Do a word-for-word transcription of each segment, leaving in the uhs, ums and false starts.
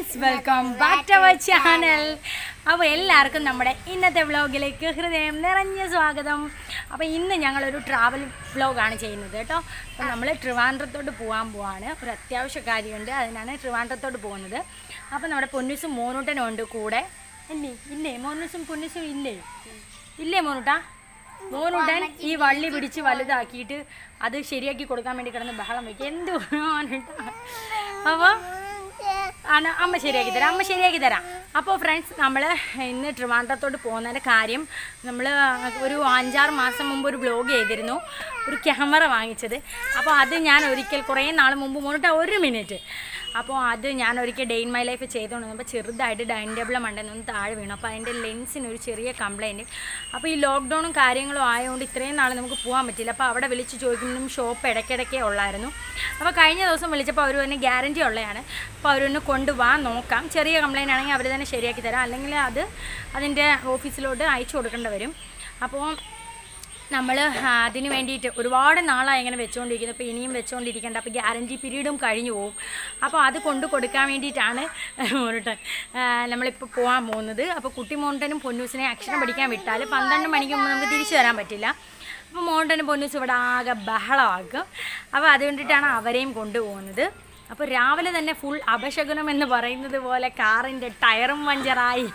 friends, welcome back to our channel. അപ്പോൾ എല്ലാവർക്കും നമ്മുടെ ഇന്നത്തെ വ്ളോഗിലേക്ക് ഹൃദയം നിറഞ്ഞ സ്വാഗതം. അപ്പോൾ ഇന്ന് ഞങ്ങളൊരു ട്രാവൽ വ്ളോഗാണ് ചെയ്യുന്നത് കേട്ടോ. അപ്പോൾ നമ്മൾ ട്രിവാൻഡ്രത്തോട്ട് പോകാൻ പോവാണ്. ഒരു അത്യാവശ്യ കാര്യമുണ്ട്, അതിനാണ് ട്രിവാൻഡ്രത്തോട്ട് പോകുന്നത്. അപ്പോൾ നമ്മുടെ പൊന്നൂസും മോനൂട്ടനും ഉണ്ട് കൂടെ. ഇല്ലേ ഇല്ലേ മോനൂസും പൊന്നൂസും ഇല്ലേ ഇല്ലേ മോനൂട്ടാ? മോനൂട്ടൻ ഈ വള്ളി പിടിച്ച് വലുതാക്കിയിട്ട് അത് ശരിയാക്കി കൊടുക്കാൻ വേണ്ടി കിടന്ന് ബഹളം വയ്ക്കുക. എന്ത് മോനൂട്ടാ? അപ്പോൾ അമ്മ ശരിയാക്കി തരാം അമ്മ ശരിയാക്കി തരാം അപ്പോൾ ഫ്രണ്ട്സ്, നമ്മൾ ഇന്ന് ട്രിവാൻഡ്രത്തോട്ട് പോകുന്നതിൻ്റെ കാര്യം, നമ്മൾ ഒരു അഞ്ചാറ് മാസം മുമ്പ് ഒരു വ്ലോഗ് ചെയ്തിരുന്നു, ഒരു ക്യാമറ വാങ്ങിച്ചത്. അപ്പോൾ അത് ഞാൻ ഒരിക്കൽ കുറേ നാൾ മുമ്പ് മോനിട്ട് ഒരു മിനിറ്റ് അപ്പോൾ അത് ഞാൻ ഒരിക്കൽ ഡേ ഇൻ മൈ ലൈഫ് ചെയ്തുകൊണ്ടിരുന്നപ്പോൾ ചെറുതായിട്ട് ഡൈനിങ് ടേബിൾ മണ്ടെന്നൊന്ന് താഴെ വീണു. അപ്പോൾ അതിൻ്റെ ലെൻസിനൊരു ചെറിയ കംപ്ലയിൻറ്റ്. അപ്പോൾ ഈ ലോക്ക്ഡൗണും കാര്യങ്ങളും ആയതുകൊണ്ട് ഇത്രയും നാൾ നമുക്ക് പോകാൻ പറ്റില്ല. അപ്പോൾ അവിടെ വിളിച്ച് ചോദിക്കുമ്പോഴും ഷോപ്പ് ഇടയ്ക്കിടയ്ക്കേ ഉള്ളായിരുന്നു. അപ്പോൾ കഴിഞ്ഞ ദിവസം വിളിച്ചപ്പോൾ അവർ തന്നെ ഗ്യാരൻറ്റി ഉള്ളതാണ്. അപ്പോൾ അവരൊന്ന് കൊണ്ടുപോകാൻ നോക്കാം. ചെറിയ കംപ്ലയിൻ്റ് ആണെങ്കിൽ അവർ തന്നെ ശരിയാക്കി തരാം, അല്ലെങ്കിൽ അത് അതിൻ്റെ ഓഫീസിലോട്ട് അയച്ചു കൊടുക്കേണ്ടി വരും. അപ്പോൾ നമ്മൾ അതിന് വേണ്ടിയിട്ട് ഒരുപാട് നാളായി ഇങ്ങനെ വെച്ചുകൊണ്ടിരിക്കുന്നത്. അപ്പോൾ ഇനിയും വെച്ചുകൊണ്ടിരിക്കേണ്ട, അപ്പോൾ ഗ്യാരൻറ്റി പീരീഡും കഴിഞ്ഞു പോകും. അപ്പോൾ അത് കൊണ്ടു കൊടുക്കാൻ വേണ്ടിയിട്ടാണ് മോനിട്ടൻ നമ്മളിപ്പോൾ പോകാൻ പോകുന്നത്. അപ്പോൾ കുട്ടി മോനിട്ടനും പൊന്നൂസിനെ അക്ഷരം പഠിക്കാൻ വിട്ടാൽ പന്ത്രണ്ട് മണിക്ക് മുമ്പ് നമുക്ക് തിരിച്ചു വരാൻ പറ്റില്ല. അപ്പോൾ മോനിട്ടനും പൊന്നൂസ് ഇവിടെ ആകെ ബഹളമാക്കും. അപ്പോൾ അതുകൊണ്ടിട്ടാണ് അവരെയും കൊണ്ടുപോകുന്നത്. അപ്പോൾ രാവിലെ തന്നെ ഫുൾ അപശകുനം എന്ന് പറയുന്നത് പോലെ കാറിൻ്റെ ടയറും പഞ്ചറായി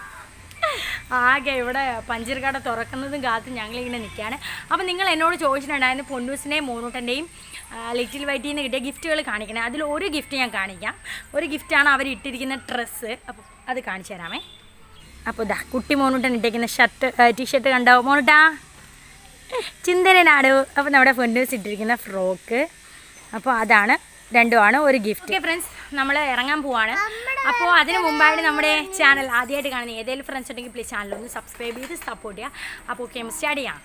ആകെ ഇവിടെ പഞ്ചർ കട തുറക്കുന്നതും കാത്ത് ഞങ്ങളിങ്ങനെ നിൽക്കുകയാണ്. അപ്പോൾ നിങ്ങൾ എന്നോട് ചോദിച്ചിട്ടുണ്ടായിരുന്നു പൊന്നൂസിൻ്റെയും മോനൂട്ടൻ്റെയും ലിറ്റിൽ വൈറ്റിൽ നിന്ന് കിട്ടിയ ഗിഫ്റ്റുകൾ കാണിക്കണേ. അതിൽ ഒരു ഗിഫ്റ്റ് ഞാൻ കാണിക്കാം. ഒരു ഗിഫ്റ്റാണ് അവർ ഇട്ടിരിക്കുന്ന ഡ്രസ്സ്. അപ്പോൾ അത് കാണിച്ചു തരാമേ. അപ്പോൾ ഇതാ കുട്ടി മോനൂട്ടൻ ഇട്ടിരിക്കുന്ന ഷർട്ട് ടീഷർട്ട് കണ്ടോ മോനൂട്ടാ? ചിന്തനാടു. അപ്പോൾ നമ്മുടെ പൊന്നൂസ് ഇട്ടിരിക്കുന്ന ഫ്രോക്ക്. അപ്പോൾ അതാണ് രണ്ടുമാണ് ഒരു ഗിഫ്റ്റ്. ഓക്കെ ഫ്രണ്ട്സ്, നമ്മൾ ഇറങ്ങാൻ പോവാണ്. അപ്പോൾ അതിന് മുമ്പായിട്ട് നമ്മുടെ ചാനൽ ആദ്യമായിട്ട് കാണുന്ന ഏതെങ്കിലും ഫ്രണ്ട്സ് ഉണ്ടെങ്കിൽ പ്ലീസ് ചാനൽ ഒന്ന് സബ്സ്ക്രൈബ് ചെയ്ത് സപ്പോർട്ട് ചെയ്യുക. അപ്പോൾ ഓക്കെ, സ്റ്റാർട്ട് ചെയ്യാം.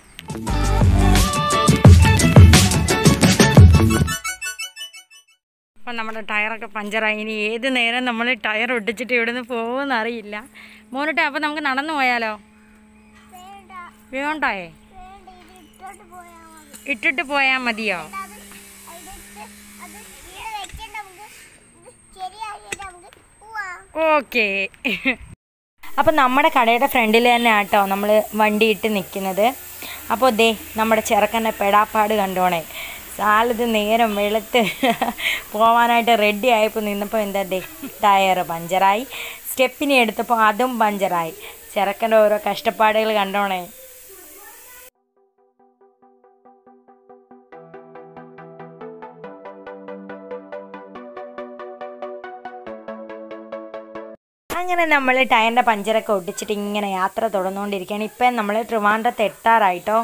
അപ്പം നമ്മുടെ ടയറൊക്കെ പഞ്ചറായി. ഇനി ഏത് നേരം നമ്മൾ ടയർ ഒട്ടിച്ചിട്ട് ഇവിടെ നിന്ന് പോകുമെന്ന് അറിയില്ല. മോനിട്ട് അപ്പോൾ നമുക്ക് നടന്നു പോയാലോ? വേണ്ടായേ? ഇട്ടിട്ട് പോയാൽ മതിയോ? ഓക്കെ. അപ്പം നമ്മുടെ കടയുടെ ഫ്രണ്ടിൽ തന്നെ ആട്ടോ നമ്മൾ വണ്ടി ഇട്ട് നിൽക്കുന്നത്. അപ്പോൾ ദേ നമ്മുടെ ചെറുക്കൻ്റെ പെടാപ്പാട് കണ്ടോണേ. സാലത് നേരം വെളുത്ത് പോകാനായിട്ട് റെഡി ആയപ്പോൾ നിന്നപ്പോൾ എന്താ ദേ ടയർ പഞ്ചറായി, സ്റ്റെപ്പിനെ എടുത്തപ്പോൾ അതും പഞ്ചറായി. ചെറുക്കൻ്റെ ഓരോ കഷ്ടപ്പാടുകൾ കണ്ടോണേ. അങ്ങനെ നമ്മൾ ടയറിൻ്റെ പഞ്ചറൊക്കെ ഒട്ടിച്ചിട്ട് ഇങ്ങനെ യാത്ര തുടർന്നുകൊണ്ടിരിക്കുകയാണ്. ഇപ്പം നമ്മൾ ട്രിവാൻഡ്രത്ത് എത്താറായിട്ടോ.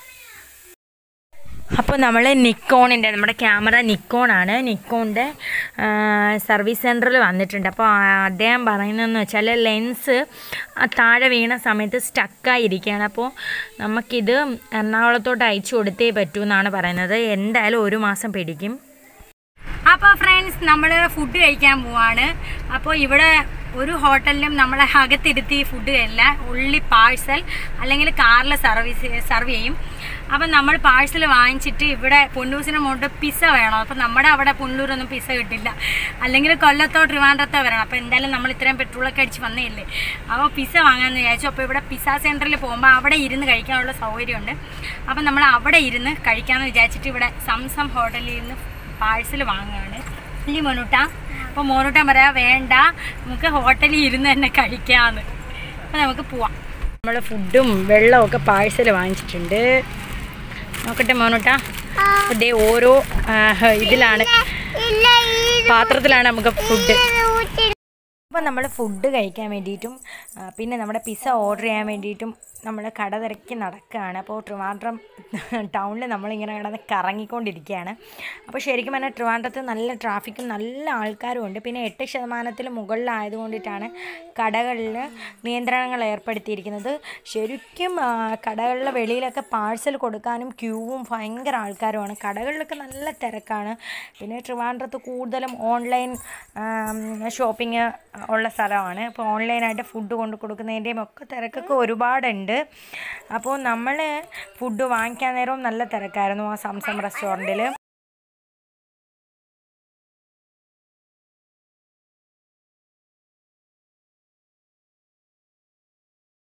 അപ്പോൾ നമ്മൾ നിക്കോണിൻ്റെ, നമ്മുടെ ക്യാമറ നിക്കോണാണ്, നിക്കോണിൻ്റെ സർവീസ് സെൻറ്ററിൽ വന്നിട്ടുണ്ട്. അപ്പോൾ അദ്ദേഹം പറയുന്നതെന്ന് വെച്ചാൽ ലെൻസ് താഴെ വീണ സമയത്ത് സ്റ്റക്കായിരിക്കുകയാണ്. അപ്പോൾ നമുക്കിത് എറണാകുളത്തോട്ട് അയച്ചു കൊടുത്തേ പറ്റൂ എന്നാണ് പറയുന്നത്. എന്തായാലും ഒരു മാസം പിടിക്കും. അപ്പോൾ ഫ്രണ്ട്സ്, നമ്മൾ ഫുഡ് കഴിക്കാൻ പോവാണ്. അപ്പോൾ ഇവിടെ ഒരു ഹോട്ടലിലും നമ്മളെ അകത്തിരുത്തി ഫുഡ് കഴില്ല, ഉള്ളി പാഴ്സൽ അല്ലെങ്കിൽ കാറിൽ സർവീസ് സർവ് ചെയ്യും. അപ്പം നമ്മൾ പാഴ്സൽ വാങ്ങിച്ചിട്ട് ഇവിടെ പൊന്നൂസിന് മുകളിൽ പിസ്സ വേണം. അപ്പോൾ നമ്മുടെ അവിടെ പുല്ലൂരൊന്നും പിസ്സ കിട്ടില്ല, അല്ലെങ്കിൽ കൊല്ലത്തോ ട്രിവാൻഡ്രത്തോ വരണം. അപ്പോൾ എന്തായാലും നമ്മൾ ഇത്രയും പെട്രോളൊക്കെ അടിച്ച് വന്നേയില്ലേ, അപ്പോൾ പിസ്സ വാങ്ങാമെന്ന് വിചാരിച്ചു. അപ്പോൾ ഇവിടെ പിസ്സ സെൻറ്ററിൽ പോകുമ്പോൾ അവിടെ ഇരുന്ന് കഴിക്കാനുള്ള സൗകര്യമുണ്ട്. അപ്പം നമ്മൾ അവിടെ ഇരുന്ന് കഴിക്കാമെന്ന് വിചാരിച്ചിട്ട് ഇവിടെ സംസം ഹോട്ടലിൽ ഇരുന്ന് പാഴ്സൽ വാങ്ങുകയാണ്. ഇല്ലേ മോനൂട്ടാ? അപ്പോൾ മോനൂട്ടാൻ പറയാം വേണ്ട, നമുക്ക് ഹോട്ടലിൽ ഇരുന്ന് തന്നെ കഴിക്കാമെന്ന്. അപ്പോൾ നമുക്ക് പോവാം. നമ്മൾ ഫുഡും വെള്ളവും ഒക്കെ പാഴ്സൽ വാങ്ങിച്ചിട്ടുണ്ട്. നോക്കട്ടെ മോനൂട്ടാ. അതേ ഓരോ ഇതിലാണ്, പാത്രത്തിലാണ് നമുക്ക് ഫുഡ്. അപ്പോൾ നമ്മൾ ഫുഡ് കഴിക്കാൻ വേണ്ടിയിട്ടും പിന്നെ നമ്മുടെ പിസ്സ ഓർഡർ ചെയ്യാൻ വേണ്ടിയിട്ടും നമ്മൾ കട തിരക്കി നടക്കുകയാണ്. അപ്പോൾ ട്രിവാൻഡ്രം ടൗണിൽ നമ്മളിങ്ങനെ കിടന്ന് കറങ്ങിക്കൊണ്ടിരിക്കുകയാണ്. അപ്പോൾ ശരിക്കും പറഞ്ഞാൽ ട്രിവാൻഡ്രത്ത് നല്ല ട്രാഫിക്കും നല്ല ആൾക്കാരും ഉണ്ട്. പിന്നെ എട്ട് ശതമാനത്തിൽ മുകളിലായതുകൊണ്ടിട്ടാണ് കടകളിൽ നിയന്ത്രണങ്ങൾ ഏർപ്പെടുത്തിയിരിക്കുന്നത്. ശരിക്കും കടകളിലെ വെളിയിലൊക്കെ പാഴ്സൽ കൊടുക്കാനും ക്യൂവും ഭയങ്കര ആൾക്കാരുമാണ്. കടകളിലൊക്കെ നല്ല തിരക്കാണ്. പിന്നെ ട്രിവാൻഡ്രത്ത് കൂടുതലും ഓൺലൈൻ ഷോപ്പിംഗ് ഉള്ള സ്ഥലമാണ്. അപ്പോൾ ഓൺലൈനായിട്ട് ഫുഡ് കൊണ്ട് കൊടുക്കുന്നതിൻ്റെയും ഒക്കെ തിരക്കൊക്കെ ഒരുപാടുണ്ട്. അപ്പോൾ നമ്മൾ ഫുഡ് വാങ്ങിക്കാൻ നേരവും നല്ല തിരക്കായിരുന്നു ആ സംസം റെസ്റ്റോറൻറ്റിൽ.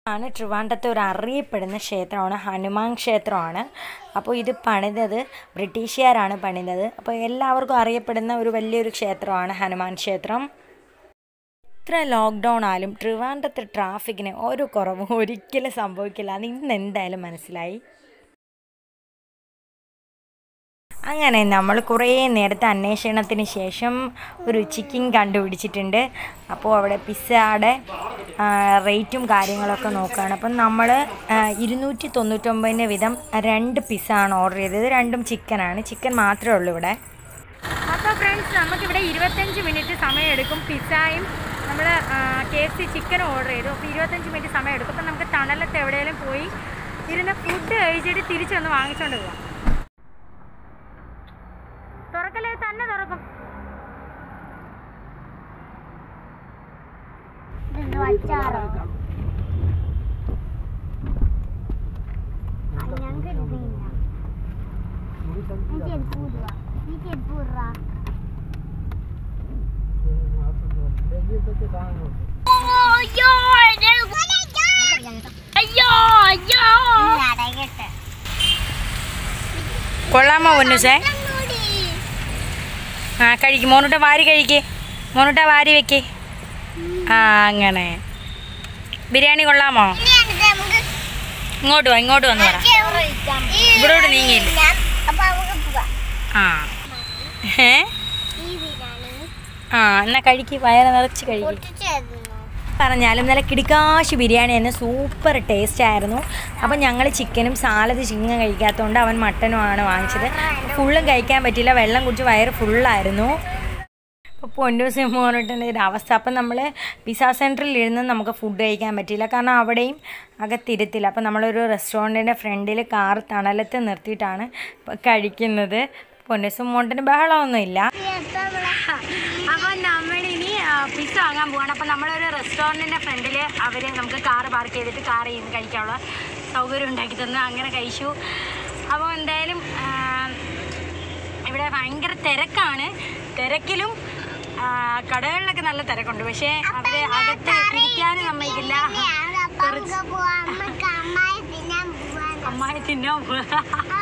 ആണ് ട്രിവാൻഡ്രത്തെ ഒരു അറിയപ്പെടുന്ന ക്ഷേത്രമാണ്, ഹനുമാൻ ക്ഷേത്രമാണ്. അപ്പോൾ ഇത് പണിതത് ബ്രിട്ടീഷുകാരാണ് പണിതത്. അപ്പോൾ എല്ലാവർക്കും അറിയപ്പെടുന്ന ഒരു വലിയൊരു ക്ഷേത്രമാണ് ഹനുമാൻ ക്ഷേത്രം. എത്ര ലോക്ക്ഡൗൺ ആയാലും ട്രിവാൻഡ്രത്തെ ട്രാഫിക്കിന് ഒരു കുറവും ഒരിക്കലും സംഭവിക്കില്ല. അത് ഇന്ന് എന്തായാലും മനസ്സിലായി. അങ്ങനെ നമ്മൾ കുറേ നേരത്തെ അന്വേഷണത്തിന് ശേഷം ഒരു ചിക്കൻ കണ്ടുപിടിച്ചിട്ടുണ്ട്. അപ്പോൾ അവിടെ പിസ്സയുടെ റേറ്റും കാര്യങ്ങളൊക്കെ നോക്കുകയാണ്. അപ്പം നമ്മൾ ഇരുന്നൂറ്റി തൊണ്ണൂറ്റൊമ്പതിൻ്റെ വീതം രണ്ട് പിസ്സ ആണ് ഓർഡർ ചെയ്തത്. രണ്ടും ചിക്കനാണ്. ചിക്കൻ മാത്രമേ ഉള്ളൂ ഇവിടെ. അപ്പോൾ ഫ്രണ്ട്സ്, നമുക്കിവിടെ ഇരുപത്തഞ്ച് മിനിറ്റ് സമയമെടുക്കും. പിസ്സയും നമ്മൾ കെ എഫ് സി ചിക്കനും ഓർഡർ ചെയ്തു. അപ്പോൾ ഇരുപത്തഞ്ച് മിനിറ്റ് സമയം എടുക്കും. അപ്പം നമുക്ക് തണലത്ത് എവിടെയെങ്കിലും പോയി ഇരുന്ന് ഫുഡ് കഴിച്ചിട്ട് തിരിച്ചൊന്ന് വാങ്ങിച്ചുകൊണ്ട് പോകാം. തുറക്കല്ലേ, തന്നെ തുറക്കും. കൊള്ളാമോ പൊന്നൂസേ? ആ കഴിക്കും. മോനൂട്ട വാരി കഴിക്കേ, മോനൂട്ട വാരി വെക്കേ. ആ അങ്ങനെ. ബിരിയാണി കൊള്ളാമോ? ഇങ്ങോട്ട് വാ, ഇങ്ങോട്ട് വന്ന് പറ. ഇവിടോട്ട് നീങ്ങിയില്ല. ആ ഏ ആ എന്നാ കഴിക്ക്, വയറ് നിറച്ച് കഴിക്കും. പറഞ്ഞാലും നല്ല കിടിക്കാശ് ബിരിയാണി തന്നെ, സൂപ്പർ ടേസ്റ്റ് ആയിരുന്നു. അപ്പം ഞങ്ങൾ ചിക്കനും സാലഡ് ചിക്കൻ കഴിക്കാത്തതുകൊണ്ട് അവൻ മട്ടനുമാണ് വാങ്ങിച്ചത്. ഫുള്ളും കഴിക്കാൻ പറ്റിയില്ല, വെള്ളം കുടിച്ച് വയറ് ഫുള്ളായിരുന്നു. അപ്പോൾ പൊന്നൂസ് മോനോട്ടിൻ്റെ ഒരു അവസ്ഥ. അപ്പം നമ്മൾ പിസ്സ സെൻറ്ററിൽ ഇരുന്ന് നമുക്ക് ഫുഡ് കഴിക്കാൻ പറ്റിയില്ല, കാരണം അവിടെയും അകത്തിരുത്തില്ല. അപ്പം നമ്മളൊരു റെസ്റ്റോറൻറ്റിൻ്റെ ഫ്രണ്ടിൽ കാർ തണലത്ത് നിർത്തിയിട്ടാണ് കഴിക്കുന്നത്. പൊന്നൂസും മോണ്ടിന് ബഹളമൊന്നുമില്ല. അപ്പോൾ നമ്മളിനി പിസ്സ വാങ്ങാൻ പോവാണ്. അപ്പോൾ നമ്മളൊരു റെസ്റ്റോറൻറ്റിൻ്റെ ഫ്രണ്ടിൽ അവർ നമുക്ക് കാറ് പാർക്ക് ചെയ്തിട്ട് കാറിൽ നിന്ന് കഴിക്കാനുള്ള സൗകര്യം ഉണ്ടാക്കി തന്നു. അങ്ങനെ കഴിച്ചു. അപ്പോൾ എന്തായാലും ഇവിടെ ഭയങ്കര തിരക്കാണ്. തിരക്കിലും കടകളിലൊക്കെ നല്ല തിരക്കുണ്ട്. പക്ഷേ അവർ അകത്ത് ഇരിക്കാനും സമ്മതിക്കില്ല. അമ്മായി തിന്നാൻ പോവാ.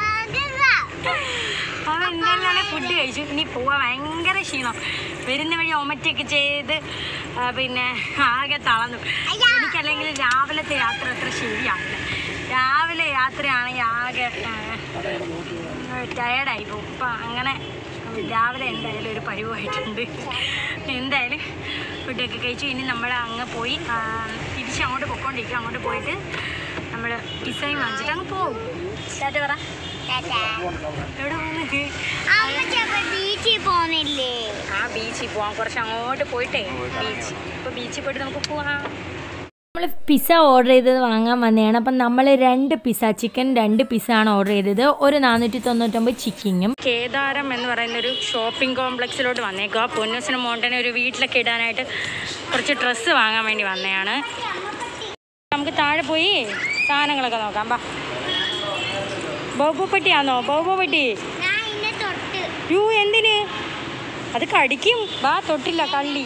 അപ്പോൾ എന്തായാലും ഫുഡ് കഴിച്ചു. ഇനി പോവാൻ ഭയങ്കര ക്ഷീണം. വരുന്ന വഴി ഒമറ്റൊക്കെ ചെയ്ത് പിന്നെ ആകെ തളർന്നു. എനിക്കല്ലെങ്കിൽ രാവിലത്തെ യാത്ര അത്ര ശരിയാവില്ല. രാവിലെ യാത്രയാണെങ്കിൽ ആകെ ടയേർഡായി പോകും. അപ്പം അങ്ങനെ രാവിലെ എന്തായാലും ഒരു പരിവായിട്ടുണ്ട്. എന്തായാലും ഫുഡൊക്കെ കഴിച്ചു. ഇനി നമ്മൾ അങ്ങ് പോയി തിരിച്ചങ്ങോട്ട് പൊയ്ക്കൊണ്ടിരിക്കും. അങ്ങോട്ട് പോയിട്ട് നമ്മൾ പിസ്സയും വാങ്ങിച്ചിട്ട് അങ്ങ് പോകും. സ്റ്റാർട്ട് പറ. എവിടെ പോകുന്നത്? ബീച്ചിൽ പോകുന്നില്ലേ? ആ ബീച്ചിൽ പോവാം. കുറച്ച് അങ്ങോട്ട് പോയിട്ടേ ബീച്ച്. ഇപ്പോൾ ബീച്ചിൽ പോയിട്ട് നമുക്ക് പോവാം. നമ്മൾ പിസ്സ ഓർഡർ ചെയ്തത് വാങ്ങാൻ വന്നതാണ്. അപ്പം നമ്മൾ രണ്ട് പിസ്സ, ചിക്കൻ രണ്ട് പിസ്സ ആണ് ഓർഡർ ചെയ്തത്. ഒരു നാനൂറ്റി തൊണ്ണൂറ്റൊമ്പത് ചിക്കനും. കേദാരം എന്ന് പറയുന്നൊരു ഷോപ്പിംഗ് കോംപ്ലക്സിലോട്ട് വന്നേക്കുക. പൊന്നൂസിനും മോണ്ടനെ ഒരു വീട്ടിലൊക്കെ ഇടാനായിട്ട് കുറച്ച് ഡ്രസ്സ് വാങ്ങാൻ വേണ്ടി വന്നതാണ്. നമുക്ക് താഴെ പോയി സാധനങ്ങളൊക്കെ നോക്കാം. ബാ. ബോബോ പട്ടിയാണോ? ബോബോ പട്ടി. യൂ എന്തിന്? അത് കടിക്കും. വാ, തൊട്ടില്ല, കള്ളി.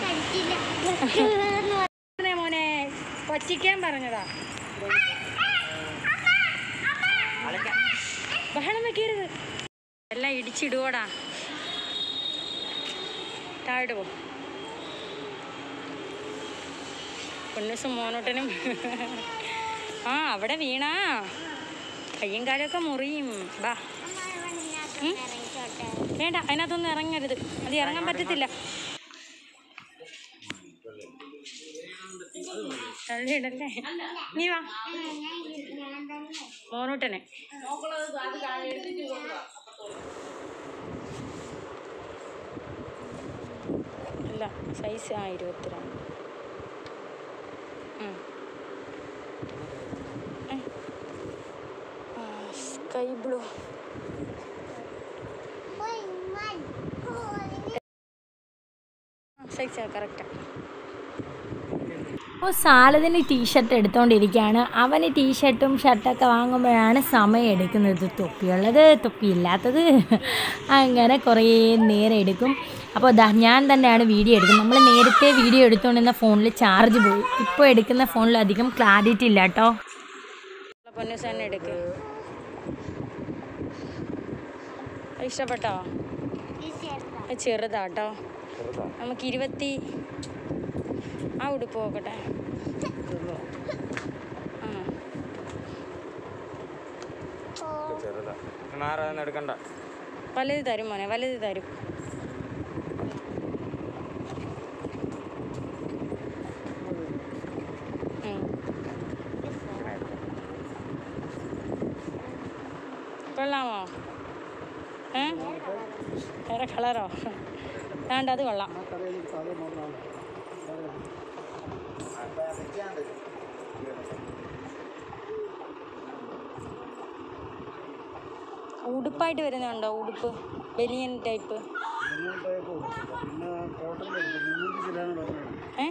മോനെ പറ്റിക്കാൻ പറഞ്ഞതാ. ബഹളം വെക്കരുത്, എല്ലാം ഇടിച്ചിടുവോടാ. താഴെ പോ. പൊന്നൂസും മോനോട്ടനും ആ അവിടെ വീണാ കയ്യും കാലൊക്കെ മുറിയും. ബാ. വേണ്ട, അതിനകത്തൊന്നും ഇറങ്ങരുത്. അത് ഇറങ്ങാൻ പറ്റത്തില്ല. തള്ളിയിടല്ലേ. നീ വാ മോനൂട്ടനെ. അല്ല സൈസ് ആ ഇരുപത്തിരണ്ട്. Sky blue. സൈസാ കറക്റ്റാ. അപ്പോൾ സാലദിന് ടീഷർട്ട് എടുത്തുകൊണ്ടിരിക്കുകയാണ്. അവന് ടീഷർട്ടും ഷർട്ടൊക്കെ വാങ്ങുമ്പോഴാണ് സമയം എടുക്കുന്നത്. തൊപ്പിയുള്ളത് തൊപ്പിയില്ലാത്തത് അങ്ങനെ കുറേ നേരം എടുക്കും. അപ്പോൾ ദാ ഞാൻ തന്നെയാണ് വീഡിയോ എടുക്കുന്നത്. നമ്മൾ നേരത്തെ വീഡിയോ എടുത്തുകൊണ്ടിരുന്ന ഫോണിൽ ചാർജ് പോയി. ഇപ്പോൾ എടുക്കുന്ന ഫോണിൽ അധികം ക്ലാരിറ്റി ഇല്ല കേട്ടോ. പൊന്നൂസ് തന്നെ എടുക്ക്. ഇഷ്ടപ്പെട്ടോ? ചെറുതാട്ടോ. നമുക്ക് ഇരുപത്തി ആ ഉടുപ്പ് നോക്കട്ടെ. വലുത് തരും മോനെ, വലുത് തരും. കൊള്ളാമോ? ഏ വേറെ കളറോ? വേണ്ട, അത് കൊള്ളാം. ഉടുപ്പായിട്ട് വരുന്നുണ്ടോ? ഉടുപ്പ് ബനിയൻ ടൈപ്പ്. ഏ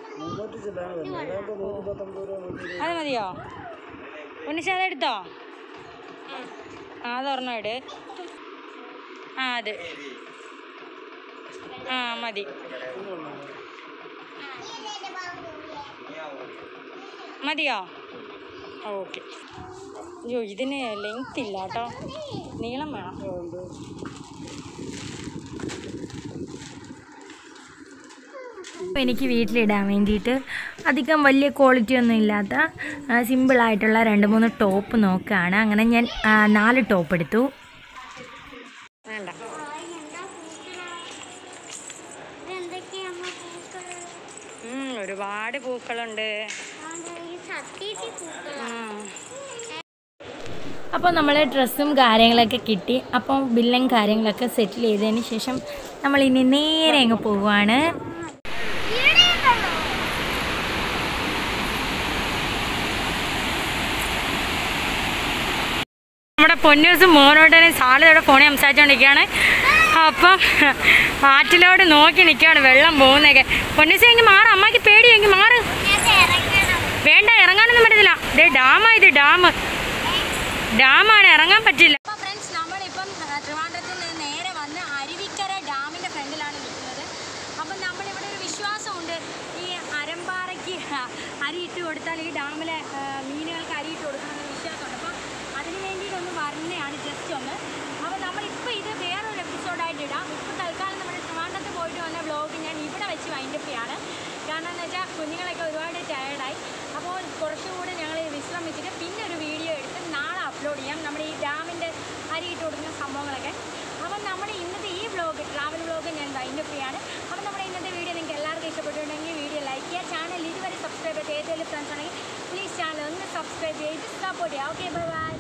അത് മതിയോ? ഉണ്ണിശ അതെടുത്തോ? ആ അതൊരെണ്ണം ഇട്. ആ അത് ആ മതി. മതിയോ? ഓക്കെ. അയ്യോ ഇതിന് ലെങ്ത് ഇല്ല കേട്ടോ, നീളം വേണം. എനിക്ക് വീട്ടിലിടാൻ വേണ്ടിയിട്ട് അധികം വലിയ ക്വാളിറ്റി ഒന്നും ഇല്ലാത്ത സിമ്പിളായിട്ടുള്ള രണ്ട് മൂന്ന് ടോപ്പ് നോക്കുകയാണ്. അങ്ങനെ ഞാൻ നാല് ടോപ്പ് എടുത്തു. വേണ്ട, ഒരുപാട് പൂക്കളുണ്ട്. അപ്പോൾ നമ്മൾ ഡ്രസ്സും കാര്യങ്ങളൊക്കെ കിട്ടി. അപ്പം ബില്ലും കാര്യങ്ങളൊക്കെ സെറ്റിൽ ചെയ്തതിന് ശേഷം നമ്മൾ ഇനി നേരെ അങ്ങ് പോവുകയാണ്. നമ്മുടെ പൊന്നൂസും മോനോട്ടനും സാലയുടെ ഫോണിൽ സംസാരിച്ചുകൊണ്ടിരിക്കുകയാണ്. അപ്പം ആറ്റിലോട് നോക്കി നിൽക്കുകയാണ് വെള്ളം പോകുന്നതൊക്കെ. പൊന്നൂസ് എങ്കിൽ മാറ്, അമ്മയ്ക്ക് പേടിയെങ്കിൽ മാറ്. വേണ്ട, ഇറങ്ങാനൊന്നും പറ്റത്തില്ല. ഇതേ ഡാമാ, ഇത് ഡാം ഡാമാണ്, ഇറങ്ങാൻ പറ്റില്ല. അപ്പോൾ ഫ്രണ്ട്സ്, നമ്മളിപ്പം ട്രിവാൻഡ്രത്തിൽ നിന്ന് നേരെ വന്ന് അരുവിക്കര ഡാമിൻ്റെ ഫ്രണ്ടിലാണ് നിൽക്കുന്നത്. അപ്പം നമ്മളിവിടെ ഒരു വിശ്വാസമുണ്ട്, ഈ അരമ്പാറയ്ക്ക് അരിയിട്ട് കൊടുത്താൽ ഈ ഡാമിലെ മീനുകൾക്ക് അരിയിട്ട് കൊടുക്കണമെന്ന് വിശ്വാസമുണ്ട്. അപ്പം അതിന് വേണ്ടിയിട്ടൊന്ന് വരുന്നതാണ് ജസ്റ്റ് ഒന്ന്. അപ്പോൾ നമ്മളിപ്പോൾ ഇത് വേറൊരു എപ്പിസോഡായിട്ട് ഇടാം. ഇപ്പോൾ തൽക്കാലം നമ്മുടെ ട്രിവാൻഡ്രത്ത് പോയിട്ട് വന്ന വ്ലോഗ് ഞാൻ ഇവിടെ വെച്ച് വൈൻഡപ്പ് ചെയ്യാണ്. കാരണം എന്ന് വെച്ചാൽ കുഞ്ഞുങ്ങളൊക്കെ ഒരുപാട് ടയർഡായി. അപ്പോൾ കുറച്ചുകൂടി ഞങ്ങൾ വിശ്രമിച്ചിട്ട് പിന്നെ ഒരു വീഡിയോ എടുത്ത് നാളെ അപ്ലോഡ് ചെയ്യാം, നമ്മുടെ ഈ ഡാമിൻ്റെ അരിയിട്ട് കൊടുക്കുന്ന സംഭവങ്ങളൊക്കെ. അപ്പം നമ്മുടെ ഇന്നത്തെ ഈ വ്ലോഗ്, ട്രാവൽ വ്ലോഗ് ഞാൻ വൈൻഡപ്പ് ചെയ്യാണ്. അപ്പം നമ്മുടെ ഇന്നത്തെ വീഡിയോ നിങ്ങൾക്ക് എല്ലാവർക്കും ഇഷ്ടപ്പെട്ടിട്ടുണ്ടെങ്കിൽ വീഡിയോ ലൈക്ക് ചെയ്യുക. ചാനൽ ഇതുവരെ സബ്സ്ക്രൈബ് ചെയ്ത് ഏതെങ്കിലും ഫ്രണ്ട്സ് ഉണ്ടെങ്കിൽ പ്ലീസ് ചാനൽ ഒന്ന് സബ്സ്ക്രൈബ് ചെയ്ത് സപ്പോർട്ട് ചെയ്യുക. Okay, bye by.